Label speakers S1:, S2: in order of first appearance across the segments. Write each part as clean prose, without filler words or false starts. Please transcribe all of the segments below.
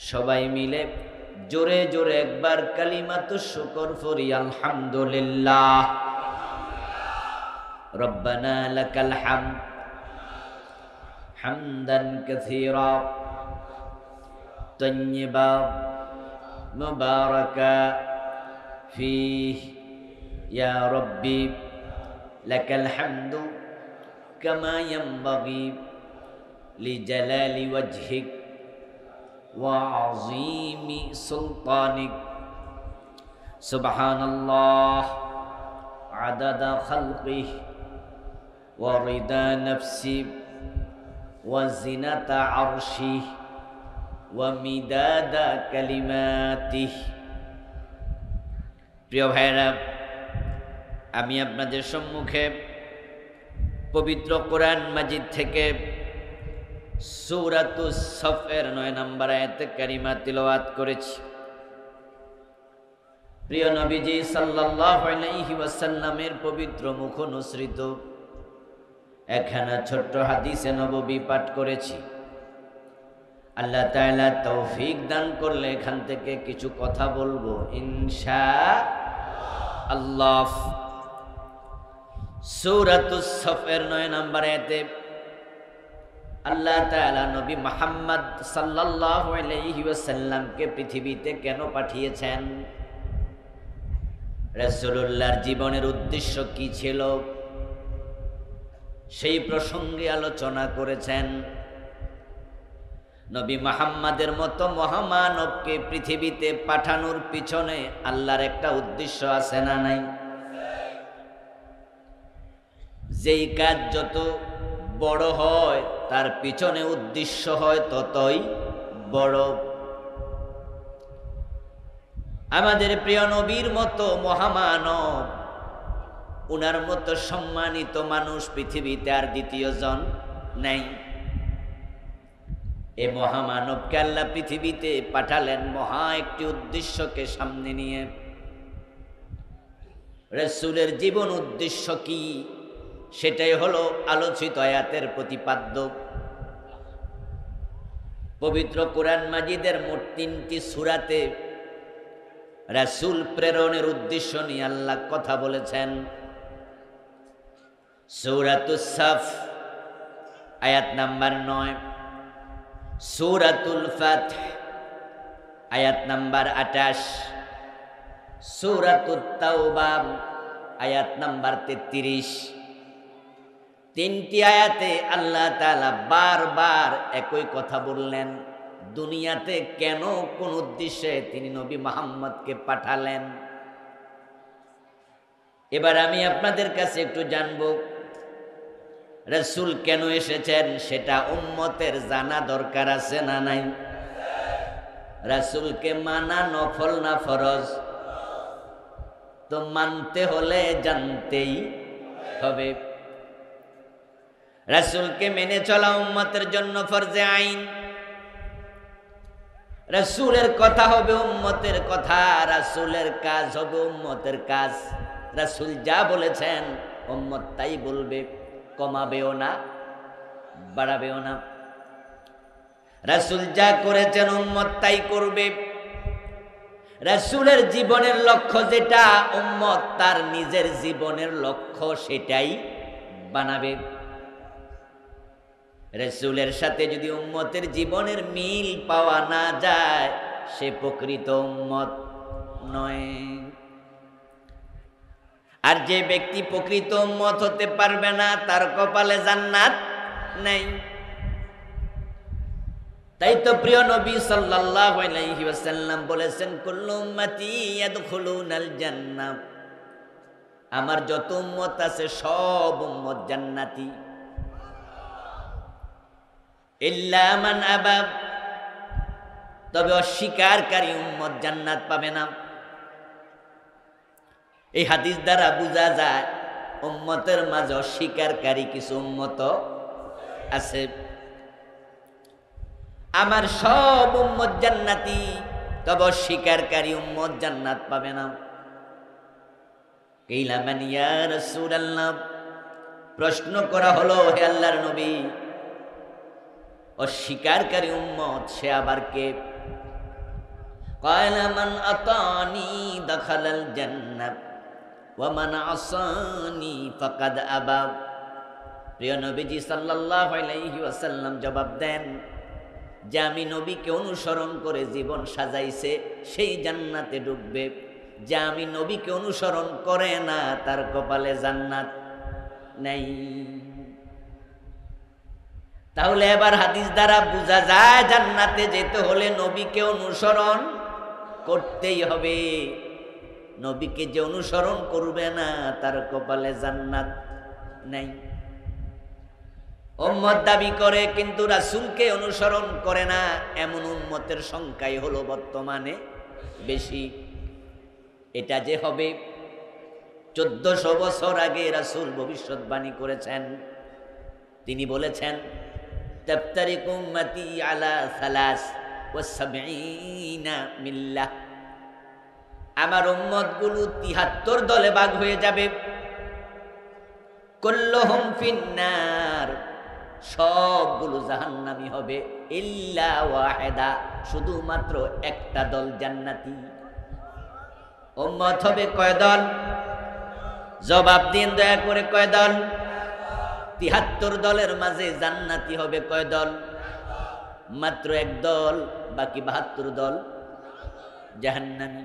S1: সবাই মিলে জোরে জোরে একবার কালিমাতু শুকর পড়ি আলহামদুলিল্লাহ। রব্বানা লাকাল হামদ হামদান কাসীরা তাইয়্যিবা মুবারাকা ফীহি ইয়া রাব্বি লাকাল হামদু কামা ইয়ানবাগি লিজালালি ওয়াজহিক ওয়া আযীমি সুলতানিক। সুবহানাল্লাহ আদাদা খালকিহি ওয়া রিদা নাফসিহি ওয়া জিনাতা আরশিহি ওয়া মিদাদা কালিমাতিহি। প্রিয় ভাইরা, আমি আপনাদের সম্মুখে পবিত্র কোরআন মাজিদ থেকে সূরাতুস সফের 9 নম্বর আয়াতে কারিমা তিলাওয়াত করেছি। প্রিয় নবীজি সাল্লাল্লাহু আলাইহি ওয়াসাল্লামের পবিত্র মুখ অনুসৃত একখানা ছোট্ট হাদিসে নববী পাঠ করেছি। আল্লাহ তাআলা তৌফিক দান করলে এখান থেকে কিছু কথা বলবো ইনশাআল্লাহ। সূরাতুস সফের 9 নম্বর আয়াতে আল্লাহ তাআলা নবী মুহাম্মদ সাল্লাল্লাহু আলাইহি ওয়াসাল্লামকে পৃথিবীতে কেন পাঠিয়েছেন, রাসূলুল্লাহর জীবনের উদ্দেশ্য কি ছিল, সেই প্রসঙ্গে আলোচনা করেছেন। নবী মুহাম্মাদের মতো মহামানবকে পৃথিবীতে পাঠানোর পিছনে আল্লাহর একটা উদ্দেশ্য আছে না নাই? যেই কাজ যত বড় হয় তার পিছনে উদ্দেশ্য হয় ততই বড়। আমাদের প্রিয় নবীর মতো মহামানব, উনার মতো সম্মানিত মানুষ পৃথিবীতে আর দ্বিতীয় জন নেই। এই মহামানবকে আল্লাহ পৃথিবীতে পাঠালেন মহা একটি উদ্দেশ্যকে সামনে নিয়ে। রাসূলের জীবন উদ্দেশ্য কি, সেটাই হলো আলোচিত আয়াতের প্রতিপাদ্য। পবিত্র কোরআন মাজিদের মোট 3টি সূরাতে রাসূল প্রেরণের উদ্দেশ্য নিয়ে আল্লাহ কথা বলেছেন। সূরাতুস সাফ আয়াত নাম্বার 9, সূরাতুল ফাতহ আয়াত নাম্বার 28, সূরাতুত তাওবা আয়াত নাম্বার 33। 3টি আয়াতে আল্লাহ তাআলা বারবার একই কথা বললেন। দুনিয়াতে কেন, কোন উদ্দেশ্যে তিনি নবী মুহাম্মদকে পাঠালেন। এবার আমি আপনাদের কাছে একটু জানবো, রাসূল কেন এসেছেন সেটা উম্মতের জানা দরকার আছে না নাই? রাসূলকে মানা নফল না ফরজ? তো মানতে হলে জানতেই হবে। রাসূলকে মেনে চলা উম্মতের জন্য ফরজে আইন। রাসূলের কথা হবে উম্মতের কথা, রাসূলের কাজ হবে উম্মতের কাজ। রাসূল যা বলেছেন উম্মত তাই বলবে, কমাবেও না বাড়াবেও না। রাসূল যা করেছেন উম্মত তাই করবে। রাসূলের জীবনের লক্ষ্য যেটা, উম্মত তার নিজের জীবনের লক্ষ্য সেটাই বানাবে। রাসূলের সাথে যদি উম্মতের জীবনের মিল পাওয়া না যায়, সে প্রকৃত উম্মত নয়। আর যে ব্যক্তি প্রকৃত উম্মত হতে পারবে না, তার কপালে জান্নাত নেই। তাই তো প্রিয় নবী সাল্লাল্লাহু আলাইহি ওয়াসাল্লাম বলেছেন, কুল্লু উম্মতি ইয়াদখুলুনাল জান্নাহ, আমার যত উম্মত আছে সব উম্মত জান্নাতি, ইল্লা মান আবা, তবে অস্বীকারী উম্মত জান্নাত পাবে না। এই হাদিস দ্বারা বোঝা যায় উম্মতের মাঝে অস্বীকারী কিছু উম্মত আছে। আমার সব উম্মত জান্নাতি, তবে অস্বীকারী উম্মত জান্নাত পাবে না। কিলা মান ইয়া রাসূলুল্লাহ, প্রশ্ন করা হলো, হে আল্লাহর নবী, অস্বীকারী উম্মত সে আবার কে? ক্বালা মান আতানি দাখালাল জান্নাহ ওয়া মান আসানি ফাকাদ আবা। প্রিয় নবীজি সাল্লাল্লাহু আলাইহি ওয়াসাল্লাম জবাব দেন যে আমি নবীকে অনুসরণ করে জীবন সাজাইছে সেই জান্নাতে ঢুকবে, যে আমি নবীকে অনুসরণ করে না তার কপালে জান্নাত নাই। তাহলে এবার হাদিস দ্বারা বোঝা যায় জান্নাতে যেতে হলে নবীকে অনুসরণ করতেই হবে। নবীকে যে অনুসরণ করবে না তার কপালে জান্নাত নাই। উম্মত দাবি করে কিন্তু রাসূলকে অনুসরণ করে না, এমন উম্মতের সংখ্যাই হলো বর্তমানে বেশি। এটা যে হবে 1400 বছর আগে রাসূল ভবিষ্যৎবাণী করেছেন। তিনি বলেছেন তাফতারিকু উম্মতি আলা 73 মিল্লাহ, আমার উম্মতগুলো 73 দলে ভাগ হয়ে যাবে। কুল্লুহুম ফিন্নার, সবগুলো জাহান্নামী হবে, ইল্লা ওয়াহিদা, শুধুমাত্র একটা দল জান্নাতি। উম্মত হবে কয় দল? জবাব দিন দয়া করে, কয় দল? 73 দলের মাঝে জান্নাতি হবে কয় দল? মাত্র এক দল, বাকি 72 দল জাহান্নামী।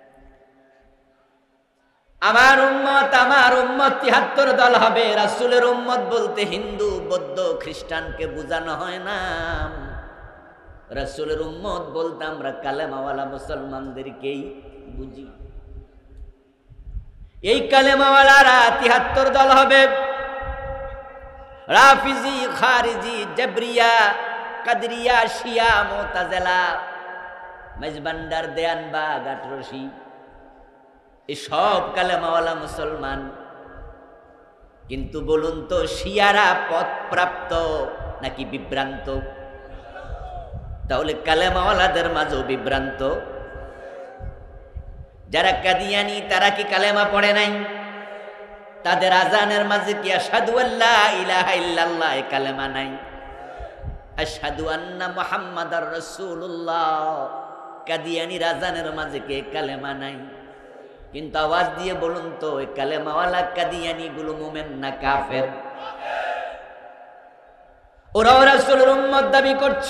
S1: আমার উম্মত 73 দল হবে। রাসূলের উম্মত বলতে হিন্দু, বৌদ্ধ, খ্রিস্টানকে বোঝানো হয় না। রাসূলের উম্মত বলতে আমরা কালেমাওয়ালা মুসলমানদেরকেই বুঝি। এই কালেমাওয়ালারা 73 দল হবে। রাফিজি, খারিজি, জাবরিয়া, কাদরিয়া, শিয়া, মুতাজিলা, মেজবান্ডার, দেয়ানবাগ, আটরশি, এই সব কালেমাওয়ালা মুসলমান। কিন্তু বলুন তো শিয়ারা পথপ্রাপ্ত নাকি বিভ্রান্ত? তাহলে কালেমাওয়ালাদের মাঝেও বিভ্রান্ত। যারা কাদিয়ানি তারা কি কালেমা পড়ে নাই? তাদের আজানের মাঝে কি আশহাদু আল্লা ইলাহা ইল্লাল্লাহ এই কালেমা নাই? আশহাদু আন্না মুহাম্মাদার রাসূলুল্লাহ কাদিয়ানির আজানের মাঝে কি কালেমা নাই? কিন্তু আওয়াজ দিয়ে বলুন তো এই কালেমাওয়ালা কাদিয়ানি গুলো মুমিন না কাফের? ওরাও রাসূলের উম্মত দাবি করছে।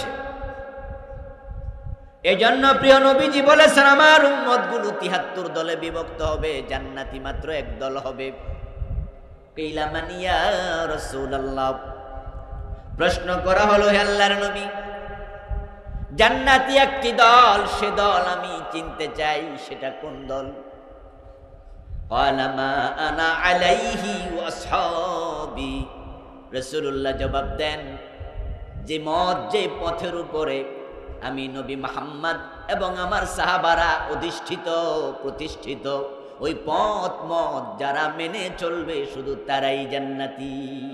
S1: এজন্য প্রিয় নবীজি বলেছেন আমার উম্মত গুলো 73 দলে বিভক্ত হবে, জান্নাতি মাত্র এক দল হবে। কিলা মান ইয়া রাসূলুল্লাহ, প্রশ্ন করা হলো হে আল্লাহর নবী, জান্নাতি একটি দল, সে দল আমি চিনতে চাই, সেটা কোন দল? ক্বালা মা আনা আলাইহি ওয়া আসহাবি। রাসূলুল্লাহ জবাব দেন যে মত, যে পথের উপরে আমি নবী মুহাম্মদ এবং আমার সাহাবারা অধিষ্ঠিত প্রতিষ্ঠিত, ওই পথ মত যারা মেনে চলবে শুধু তারাই জান্নাতি।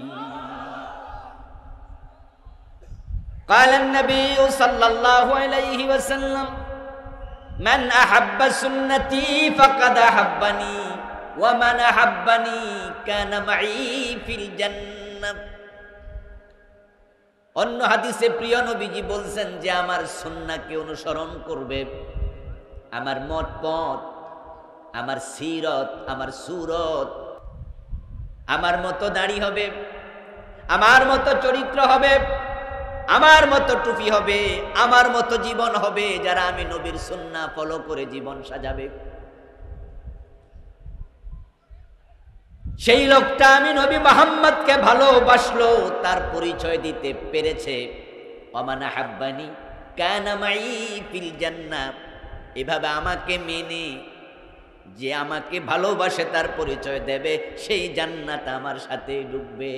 S1: قال النبي صلى الله عليه وسلم من أحب سنتي فقد أحبني ومن أحبني كان معي في الجنة। অন্য হাদিসে প্রিয় নবীজি বলছেন যে আমার সুন্নাহকে অনুসরণ করবে, আমার মত পথ, আমার সিরত, আমার সুরত, আমার মতো দাড়ি হবে, আমার মতো চরিত্র হবে, আমার মতো টুপি হবে, আমার মতো জীবন হবে, যারা আমি নবীর সুন্নাহ ফলো করে জীবন সাজাবে, সেই লোকটা আমি নবী মুহাম্মদকে ভালোবাসলো, তার পরিচয় দিতে পেরেছে। ওমান আহাব্বানি কানা মাই ফিল জান্নাহ। এভাবে আমাকে মেনে যে আমাকে ভালোবাসে তার পরিচয় দেবে, সেই জান্নাত আমার সাথে ঢুকবে।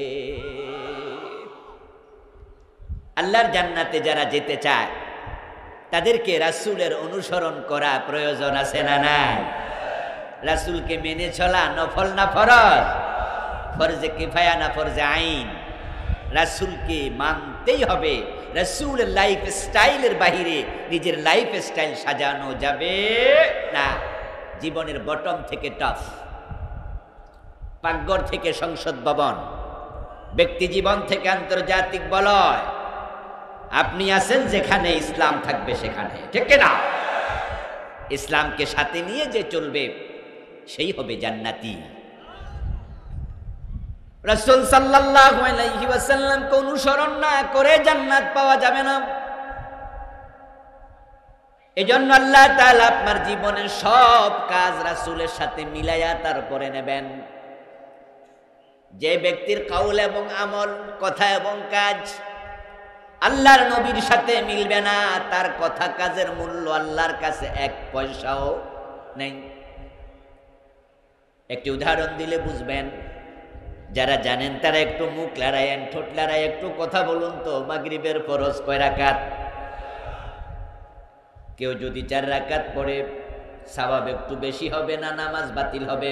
S1: আল্লাহর জান্নাতে যারা যেতে চায় তাদেরকে রাসূলের অনুসরণ করা প্রয়োজন আছে না নাই? রাসূলকে মেনে চলা নফল না ফরজ? ফরজে কিফায়া না ফরজে আইন? রাসূলকে মানতেই হবে। রাসূলের লাইফ স্টাইলের বাহিরে নিজের লাইফ স্টাইল সাজানো যাবে না। জীবনের বটম থেকে টপ, পাকঘর থেকে সংসদ ভবন, ব্যক্তি জীবন থেকে আন্তর্জাতিক বলয়, আপনি আছেন যেখানে ইসলাম থাকবে সেখানে, ঠিক না? ইসলামকে সাথে নিয়ে যে চলবে সেই হবে জান্নাতি। রাসূল সাল্লাল্লাহু আলাইহি ওয়াসাল্লামকে অনুসরণ না করে জান্নাত পাওয়া যাবে না। এজন্য আল্লাহ তাআলা আপনার জীবনের সব কাজ রাসূলের সাথে মিলাইয়া তারপরে নেবেন। যে ব্যক্তির কাউল এবং আমল, কথা এবং কাজ আল্লাহর নবীর সাথে মিলবে না, তার কথা কাজের মূল্য আল্লাহর কাছে এক পয়সাও নেই। একটি উদাহরণ দিলে বুঝবেন। যারা জানেন তারা একটু মুখ লড়াইয়েন, ঠোঁট লড়াই একটু কথা বলুন তো। মাগরিবের ফরজ কয় রাকাত? কেউ যদি 4 রাকাত পড়ে সওয়াব একটু বেশি হবে না নামাজ বাতিল হবে?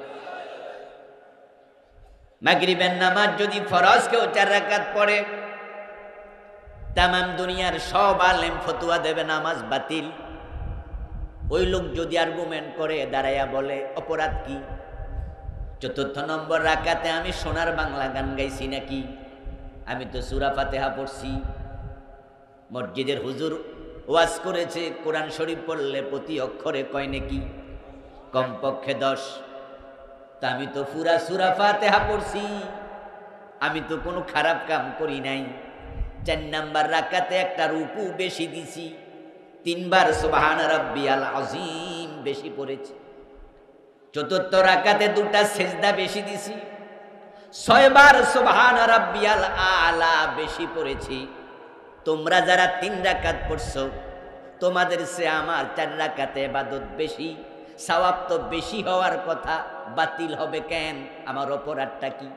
S1: মাগরিবের নামাজ যদি ফরজ কেউ 4 রাকাত পড়ে, তামাম দুনিয়ার সব আলেম ফতোয়া দেবে নামাজ বাতিল। ওই লোক যদি আর্গুমেন্ট করে দাঁড়াইয়া বলে অপরাধ কি? 4 নম্বর রাকাতে আমি সোনার বাংলা গান গাইছি নাকি? আমি তো সূরা ফাতিহা পড়ছি। মসজিদের হুজুর ওয়াজ করেছে কোরআন শরীফ পড়লে প্রতি অক্ষরে কয় নাকি কমপক্ষে 10। তা আমি তো পুরা সূরা ফাতিহা পড়ছি, আমি তো কোনো খারাপ কাম করি নাই। 4 নম্বর রাকাতে একটা রুকু বেশি দিছি, 3 বার সুবহান রাব্বিয়াল আযীম বেশি পড়েছি। 4th রাকাতে 2টা সিজদা বেশি দিছি, 6 বার সুবহান রাব্বিয়াল আলা বেশি পড়েছি। তোমরা যারা 3 রাকাত পড়ছো, তোমাদের সে আমার 4 রাকাতে ইবাদত বেশি, সওয়াব তো বেশি হওয়ার কথা, বাতিল হবে কেন? আমার অপরাধটা কি?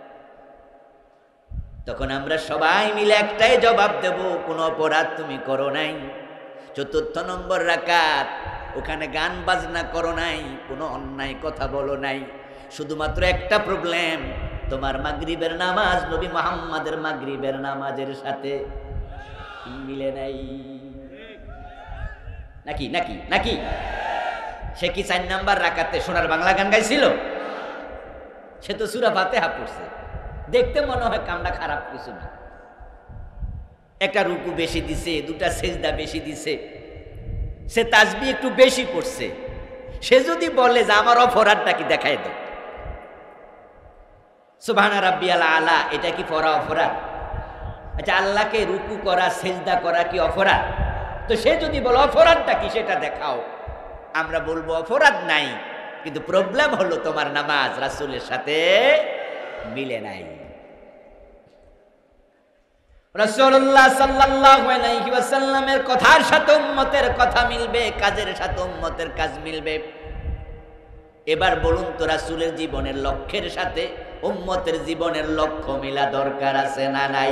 S1: তখন আমরা সবাই মিলে একটাই জবাব দেব, কোনো অপরাধ তুমি করো নাই। 4th নম্বর রাকাত, ওখানে গান বাজনা করো নাই, কোনো অন্যায় কথা বলো নাই। শুধুমাত্র একটা প্রবলেম, তোমার মাগরিবের নামাজ নবী মুহাম্মাদের মাগরিবের নামাজের সাথে মিলে নাই। নাকি নাকি নাকি সে কি 4 নাম্বার রাকাতে সোনার বাংলা গান গাইছিল? সে তো সূরা ফাতিহা পড়ছে। দেখতে মনে হয় কামটা খারাপ কিছু না। একটা রুকু বেশি দিছে, 2টা সিজদা বেশি দিছে, সে তাসবিহ একটু বেশি পড়ছে। সে যদি বলে যে আমার অপরাধটা কি দেখায় দাও, সুবহান রাব্বিয়াল আলা, এটা কি পড়া অপরাধ? আচ্ছা, আল্লাহকে রুকু করা সিজদা করা কি অপরাধ? তো সে যদি বলে অপরাধটা কি সেটা দেখাও, আমরা বলবো অপরাধ নাই, কিন্তু প্রবলেম হলো তোমার নামাজ রাসূলের সাথে মিলে নাই। রাসূলুল্লাহ সাল্লাল্লাহু আলাইহি ওয়াসাল্লামের কথার সাথে উম্মতের কথা মিলবে, কাজের সাথে উম্মতের কাজ মিলবে। এবার বলুন তো, রাসূলের জীবনের লক্ষ্যের সাথে উম্মতের জীবনের লক্ষ্য মিলা দরকার আছে না নাই?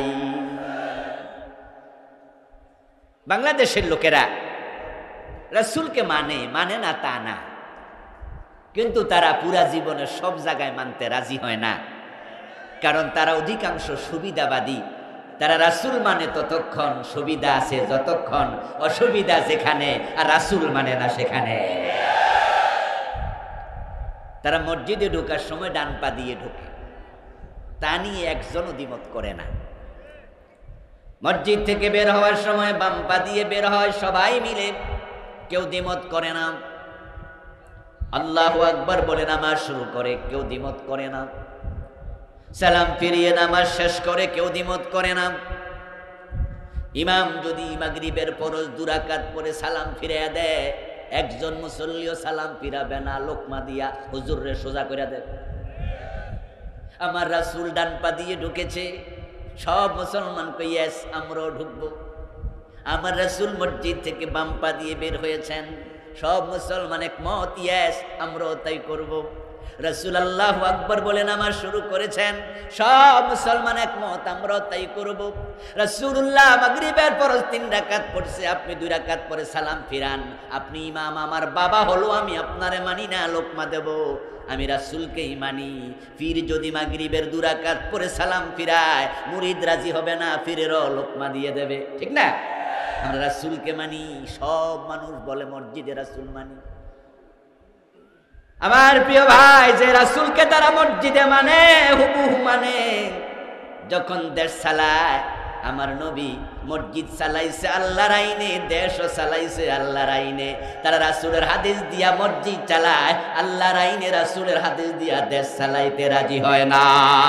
S1: বাংলাদেশের লোকেরা রাসূলকে মানে না তা না, কিন্তু তারা পুরা জীবনের সব জায়গায় মানতে রাজি হয় না। কারণ তারা অধিকাংশ সুবিধাবাদী। তারা রাসূল মানে ততক্ষণ সুবিধা আছে যতক্ষণ, অসুবিধা যেখানে আর রাসূল মানে না সেখানে। তারা মসজিদে ঢোকার সময় ডান পা দিয়ে ঢোকে, তা নিয়ে একজনও দ্বিমত করে না। মসজিদ থেকে বের হওয়ার সময় বাম পা দিয়ে বের হয় সবাই মিলে, কেউ দ্বিমত করে না। আল্লাহু আকবার বলে নামাজ শুরু করে, কেউ দ্বিমত করে না। সালাম ফিরিয়ে নামাজ শেষ করে, কেউ দ্বিমত করে না। ইমাম যদি মাগরিবের ফরজ 2 রাকাত পরে সালাম ফিরিয়ে দেয়, একজন মুসল্লিও সালাম ফিরাবে না, লোকমা দিয়া হুজুররে সোজা করে দেয়। আমার রাসূল ডান পা দিয়ে ঢুকেছে, সব মুসলমান কই ইয়েস, আমরাও ঢুকবো। আমার রাসূল মসজিদ থেকে বাম পা দিয়ে বের হয়েছেন, সব মুসলমান একমত, ইয়েস আমরাও তাই করব। রাসূল আল্লাহু আকবার বলে নামাজ শুরু করেছেন, সব মুসলমান একমত, আমরাও তাই করব। রাসূলুল্লাহ মাগরিবের ফরজ 3 রাকাত পড়ছে, আপনি 2 রাকাত পরে সালাম ফিরান। আপনি ইমাম, আমার বাবা হলো, আমি আপনারে মানি না, লোকমা দেব, আমি রাসূলকেই মানি। ফির যদি মাগরিবের 2 রাকাত পরে সালাম ফিরায়, মুরিদ রাজি হবে না, ফিরেরও লোকমা দিয়ে দেবে, ঠিক না? আমরা রাসূলকে মানি, সব মানুষ বলে মসজিদে রাসূল মানি। আমার প্রিয় ভাই, যে রাসূলকে তারা মসজিদে মানে, হুবহু মানে, যখন দেশ চালায় আমার নবী মসজিদ চালাইছে আল্লাহর আইনে, দেশও চালাইছে আল্লাহর আইনে। তারা রাসূলের হাদিস দিয়া মসজিদ চালায়, আল্লাহর আইনে রাসূলের হাদিস দিয়া দেশ চালাইতে রাজি হয় না।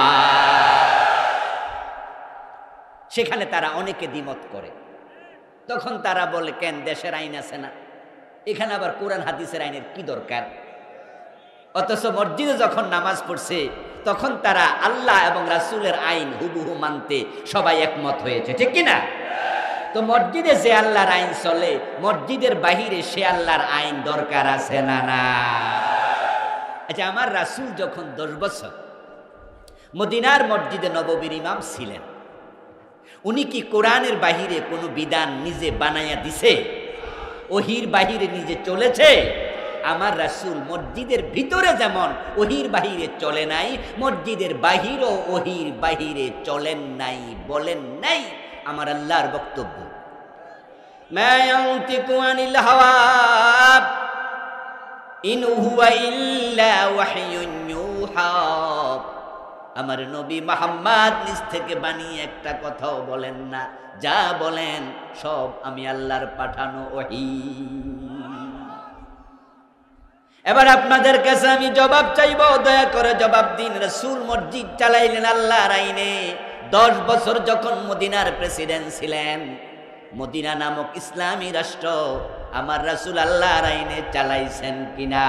S1: সেখানে তারা অনেকে দ্বিমত করে। তখন তারা বলে, কেন দেশের আইন আছে না, এখানে আবার কোরআন হাদিসের আইনের কি দরকার? অথচ মসজিদে যখন নামাজ পড়ছে তখন তারা আল্লাহ এবং রাসূলের আইন হুবহু মানতে সবাই একমত হয়েছে, ঠিক কিনা? তো মসজিদে যে আল্লাহর আইন চলে, মসজিদের বাহিরে সে আল্লাহর আইন দরকার আছে না? না। আচ্ছা, আমার রাসূল যখন 10 বছর মদিনার মসজিদে নববীর ইমাম ছিলেন, উনি কি কোরআনের বাহিরে কোনো বিধান নিজে বানাইয়া দিছে? ওহির বাহিরে নিজে চলেছে? আমার রাসূল মসজিদের ভিতরে যেমন ওহির বাহিরে চলে নাই, মসজিদের বাহিরও ওহির বাহিরে চলেন নাই, বলেন নাই। আমার আল্লাহর বক্তব্য, মা ইয়ানতিকু আনিল হাওয়া ইন হুয়া ইল্লা ওয়াহয়ুন ইউহা। আমার নবী মুহাম্মদ নিজ থেকে বানিয়ে একটা কথাও বলেন না, যা বলেন সব আমি আল্লাহর পাঠানো ওহী। এবার আপনাদের কাছে আমি জবাব চাইব, দয়া করে জবাব দিন। রাসূল মসজিদ চালাইলেন আল্লাহর আইনে। 10 বছর যখন মদিনার প্রেসিডেন্ট ছিলেন, মদিনা নামক ইসলামী রাষ্ট্র আমার রাসূল আল্লাহর আইনে চালাইছেন কিনা?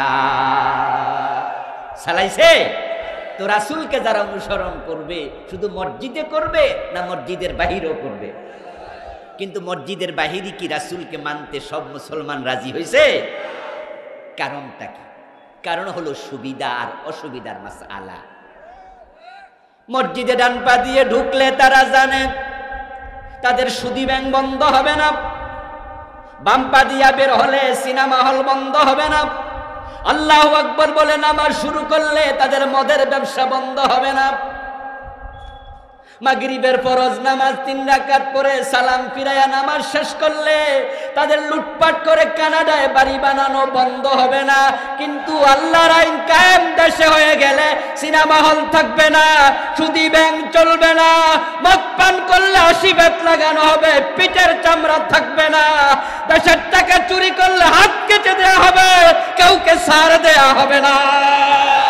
S1: চালাইছে। তো রাসূলকে যারা অনুসরণ করবে, শুধু মসজিদে করবে না মসজিদের বাহিরেও করবে? কিন্তু মসজিদের বাহিরে কি রাসূলকে মানতে সব মুসলমান রাজি হয়েছে? কারণটা কি? কারণ হলো সুবিধা আর অসুবিধার মাসআলা। মসজিদে ডান পা দিয়ে ঢুকলে তারা জানে তাদের সুদী ব্যাংক বন্ধ হবে না, বাম পা দিয়া বের হলে সিনেমা হল বন্ধ হবে না, আল্লাহু আকবার বলে নামাজ শুরু করলে তাদের মদের ব্যবসা বন্ধ হবে না, মাগরিবের ফরজ নামাজ 3 রাকাত পড়ে সালাম ফিরায়া নামাজ শেষ করলে তাদের লুটপাট করে কানাডায় বাড়ি বানানো বন্ধ হবে না। কিন্তু আল্লাহর আইন কায়েম দেশে হয়ে গেলে সিনেমা হল থাকবে না, সুদী ব্যাংক চলবে না, মদ পান করলে 80 বেত লাগানো হবে, পিঠের চামড়া থাকবে না, দেশের টাকা চুরি করলে হাত কেটে দেওয়া হবে, কাউকে ছাড় দেওয়া হবে না।